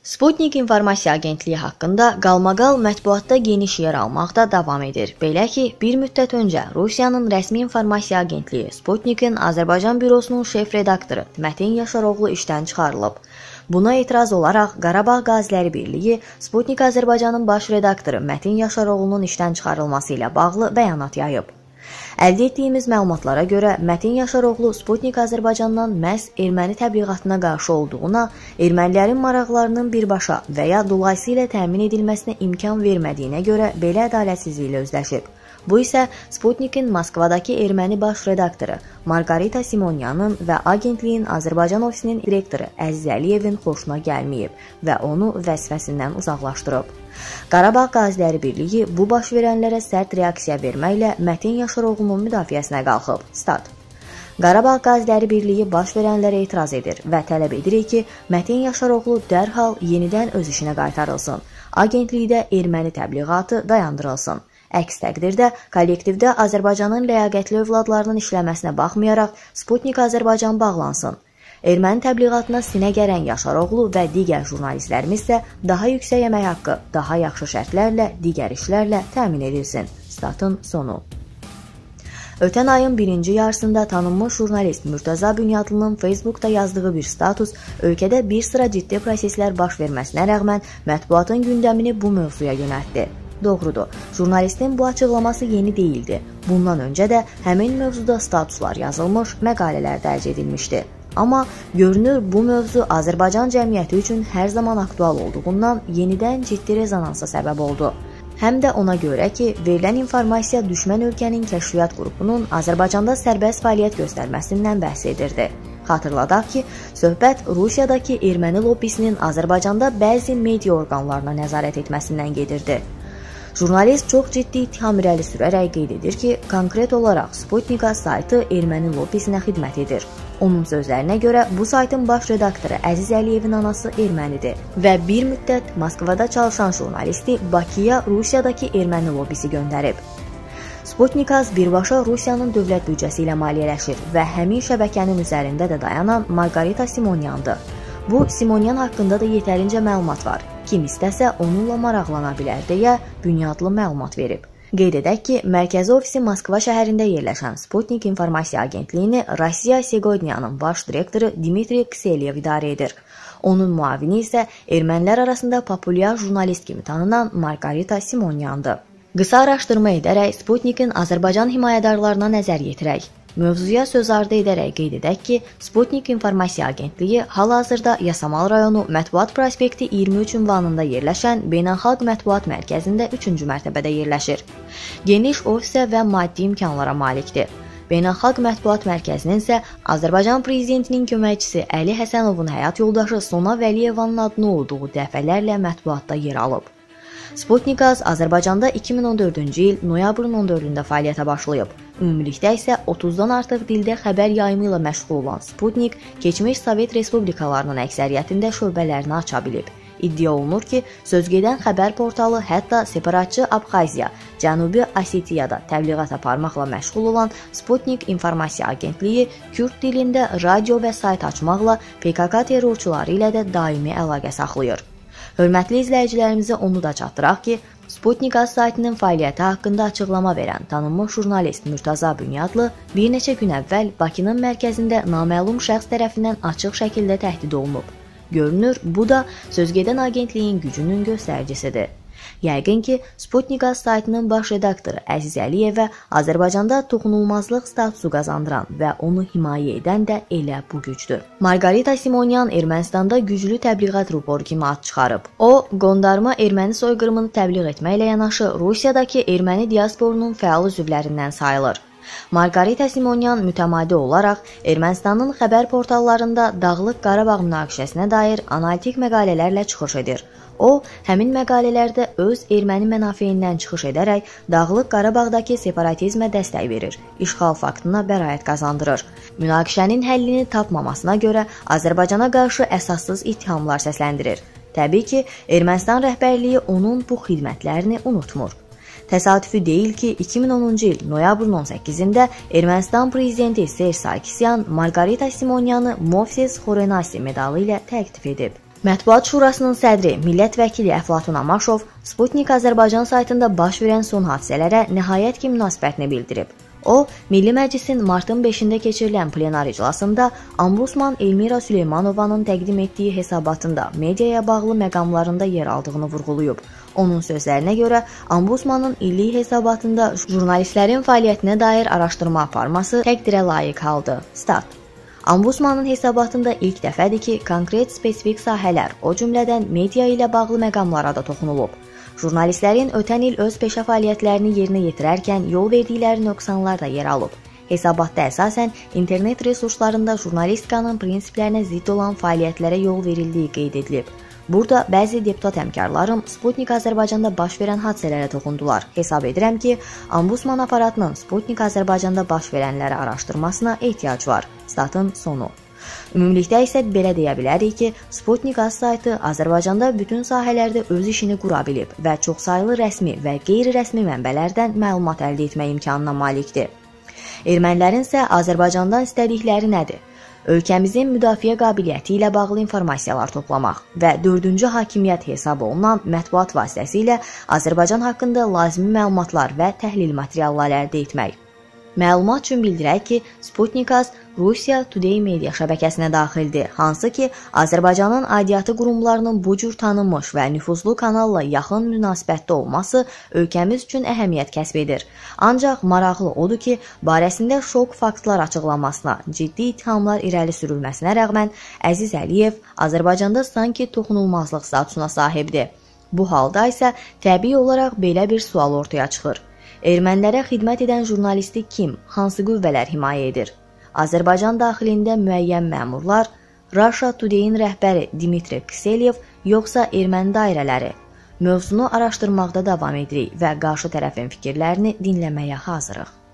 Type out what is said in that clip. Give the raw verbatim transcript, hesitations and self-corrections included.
Sputnik informasiya agentliyi haqqında qalmaqal mətbuatda geniş yer almaqda davam edir. Belə ki, bir müddət öncə Rusiyanın rəsmi informasiya agentliyi Sputnikin Azərbaycan bürosunun şef redaktoru Mətin Yaşaroğlu işdən çıxarılıb. Buna etiraz olaraq Qarabağ Qaziləri Birliyi Sputnik Azərbaycanın baş redaktoru Mətin Yaşaroğlunun işdən çıxarılması ilə bağlı bəyanat yayıb. Əldə etdiyimiz məlumatlara görə Mətin Yaşaroğlu Sputnik Azərbaycandan məhz erməni təbliğatına qarşı olduğuna, ermənilərin maraqlarının birbaşa və ya dolayısıyla təmin edilməsinə imkan vermədiyinə görə belə ədalətsizliklə üzləşib. Bu isə Sputnikin Moskvadakı erməni baş redaktoru Margarita Simonyanın və agentliyin Azərbaycan ofisinin direktoru Əziz Əliyevin xoşuna gəlməyib və onu vəzifəsindən uzaqlaşdırıb. Qarabağ Qaziləri Birliyi bu baş verənlərə sərt reaksiya verməklə Mətin Yaşaroğlunun müdafiəsinə qalxıb. Stat. Qarabağ Qaziləri Birliyi baş verənlərə etiraz edir və tələb edirik ki, Mətin Yaşaroğlu dərhal yenidən öz işinə qaytarılsın. Agentlikdə erməni təbliğatı dayandırılsın. Əks təqdirdə kollektivdə Azərbaycanın ləyaqətli övladlarının işləməsinə baxmayaraq Sputnik Azərbaycan bağlansın. Erməni təbliğatına sinə gərən Yaşaroğlu və digər jurnalistlərimiz isə daha yüksək əmək haqqı, daha yaxşı şərtlərlə, digər işlərlə təmin edilsin. Statın sonu. Ötən ayın birinci yarısında tanınmış jurnalist Mürtəza Bünyadlının Facebookda yazdığı bir status ölkədə bir sıra ciddi proseslər baş verməsinə rəğmən mətbuatın gündəmini bu mövzuya yönəltdi. Doğrudur, jurnalistin bu açıqlaması yeni deyildi. Bundan öncə də həmin mövzuda statuslar yazılmış, məqalələr dərc edilmişdi. Amma görünür bu mövzu Azərbaycan cəmiyyəti üçün hər zaman aktual olduğundan yenidən ciddi rezonansa səbəb oldu. Həm də ona görə ki, verilən informasiya düşmən ölkənin kəşfiyyat qrupunun Azərbaycanda sərbəst fəaliyyət göstərməsindən bəhs edirdi. Xatırladaq ki, söhbət Rusiyadakı erməni lobbisinin Azərbaycanda bəzi media orqanlarına nəzarət etməsindən gedirdi. Jurnalist çox ciddi ittiham irəli sürərək qeyd edir ki, konkret olaraq Sputnika saytı erməni lobbisinə xidmət edir. Onun sözlərinə görə bu saytın baş redaktoru Əziz Əliyevin anası ermənidir və bir müddət Moskvada çalışan jurnalisti Bakıya Rusiyadakı erməni lobbisi göndərib. Sputnikaz birbaşa Rusiyanın dövlət büdcəsi ilə maliyyələşir və həmin şəbəkənin üzərində də dayanan Margarita Simonyandır. Bu, Simonyan haqqında da yetərincə məlumat var. Kim istəsə onunla maraqlana bilər deyə Bünyadlı məlumat verib. Qeyd edək ki, mərkəzi ofisi Moskva şəhərində yerləşən Sputnik informasiya agentliyini Rusiya Segodnyanın baş direktoru Dmitri Kselyev idarə edir. Onun muavini isə ermənilər arasında populyar jurnalist kimi tanınan Margarita Simonyandır. Qısa araşdırma edərək Sputnikin Azərbaycan himayədarlarına nəzər yetirək. Mövzuya söz ardı edərək qeyd edək ki, Sputnik informasiya agentliyi hal-hazırda Yasamal rayonu Mətbuat prospekti iyirmi üç ünvanında yerləşən Beynəlxalq Mətbuat Mərkəzində üçüncü mərtəbədə yerləşir. Geniş ofisə və maddi imkanlara malikdir. Beynəlxalq Mətbuat Mərkəzinin isə Azərbaycan prezidentinin köməkçisi Əli Həsənovun həyat yoldaşı Sona Vəliyevanın adını olduğu dəfələrlə mətbuatda yer alıb. Sputnikaz Azərbaycanda iki min on dördüncü il noyabrın on dördündə fəaliyyətə başlayıb. Ümumilikdə isə otuzdan artıq dildə xəbər yayımı ilə məşğul olan Sputnik, keçmiş Sovet respublikalarının əksəriyyətində şöbələrini aça bilib. İddia olunur ki, sözgedən xəbər portalı hətta separatçı Abxaziya, Cənubi Osetiyada təbliğat aparmaqla məşğul olan Sputnik informasiya agentliyi Kürd dilində radio və sayt açmaqla P K K terrorçuları ilə də daimi əlaqə saxlayır. Hörmətli izləyicilərimizə onu da çatdıraq ki, Sputnik az saytının fəaliyyəti haqqında açıqlama verən tanınmış jurnalist Mürtəza Bünyadlı bir neçə gün əvvəl Bakının mərkəzində naməlum şəxs tərəfindən açıq şəkildə təhdid olunub. Görünür, bu da sözgedən agentliyin gücünün göstəricisidir. Yəqin ki, Sputnik az saytının baş redaktoru Əziz Əliyevə Azərbaycanda toxunulmazlıq statusu qazandıran və onu himayə edən də elə bu gücdür. Margarita Simonyan Ermənistanda güclü təbliğat ruporu kimi ad çıxarıb. O, qondarma erməni soyqırımını təbliğ etməklə yanaşı Rusiyadakı erməni diasporunun fəal üzvlərindən sayılır. Margarita Simonyan mütəmadi olaraq Ermənistanın xəbər portallarında Dağlıq Qarabağ münaqişəsinə dair analitik məqalələrlə çıxış edir. O, həmin məqalələrdə öz erməni mənafiyindən çıxış edərək Dağlıq Qarabağdakı separatizmə dəstək verir, işğal faktına bəraət qazandırır. Münaqişənin həllini tapmamasına görə Azərbaycana qarşı əsassız ittihamlar səsləndirir. Təbii ki, Ermənistan rəhbərliyi onun bu xidmətlərini unutmur. Təsadüfi deyil ki, iki min onuncu il noyabrın on səkkizində Ermənistan prezidenti Serj Sarkisyan Margarita Simonyanı Movses Xorenasi medalı ilə təqdif edib. Mətbuat Şurasının sədri, millət vəkili Əflatun Amaşov Sputnik Azərbaycan saytında baş verən son hadisələrə nəhayət ki münasibətini bildirib. O, Milli Məclisin martın beşində keçirilən plenar iclasında Ombudsman Elmira Süleymanovanın təqdim etdiyi hesabatında mediaya bağlı məqamlarında yer aldığını vurğulayıb. Onun sözlərinə görə, Ombudsmanın illik hesabatında jurnalistlərin fəaliyyətinə dair araşdırma aparması təqdirə layiq haldır. Stat. Ombudsmanın hesabatında ilk dəfədir ki, konkret spesifik sahələr, o cümlədən media ilə bağlı məqamlara da toxunulub. Jurnalistlərin ötən il öz peşə fəaliyyətlərini yerinə yetirərkən yol verdikləri nöqsanlar da yer alıb. Hesabatda əsasən internet resurslarında jurnalistikanın prinsiplərinə zidd olan fəaliyyətlərə yol verildiyi qeyd edilib. Burada bəzi deputat həmkarlarım Sputnik Azərbaycanda baş verən hadisələrə toxundular. Hesab edirəm ki, Ombudsman aparatının Sputnik Azərbaycanda baş verənləri araşdırmasına ehtiyac var. Statın sonu. Ümumilikdə isə belə deyə bilərik ki, Sputnik Az saytı Azərbaycanda bütün sahələrdə öz işini qura bilib və çoxsaylı rəsmi və qeyri-rəsmi mənbələrdən məlumat əldə etmə imkanına malikdir. Ermənilərin isə Azərbaycandan istədikləri nədir? Ölkəmizin müdafiə qabiliyyəti ilə bağlı informasiyalar toplamaq və dördüncü hakimiyyət hesab olunan mətbuat vasitəsilə Azərbaycan haqqında lazımi məlumatlar və təhlil materialları əldə etmək. Məlumat üçün bildirək ki, Sputnik Az Rusiya Today media şəbəkəsinə daxildir, hansı ki, Azərbaycanın aidiyyatı qurumlarının bu cür tanınmış və nüfuzlu kanalla yaxın münasibətdə olması ölkəmiz üçün əhəmiyyət kəsb edir. Ancaq maraqlı odur ki, barəsində şok faktlar açıqlanmasına, ciddi ittihamlar irəli sürülməsinə rəğmən Əziz Əliyev Azərbaycanda sanki toxunulmazlıq statusuna sahibdir. Bu halda isə təbii olaraq belə bir sual ortaya çıxır. Ermənilərə xidmət edən jurnalisti kim, hansı qüvvələr himayə edir? Azərbaycan daxilində müəyyən məmurlar, Russia Today-in rəhbəri Dmitri Kiselyev, yoxsa erməni dairələri? Mövzunu araşdırmaqda davam edirik və qarşı tərəfin fikirlərini dinləməyə hazırıq.